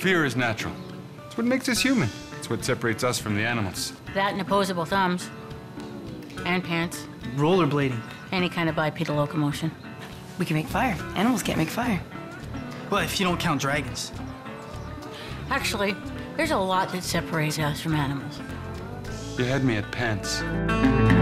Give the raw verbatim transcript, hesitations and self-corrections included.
Fear is natural. It's what makes us human. It's what separates us from the animals. That and opposable thumbs. And pants. Rollerblading. Any kind of bipedal locomotion. We can make fire. Animals can't make fire. Well, if you don't count dragons. Actually, there's a lot that separates us from animals. You had me at pants.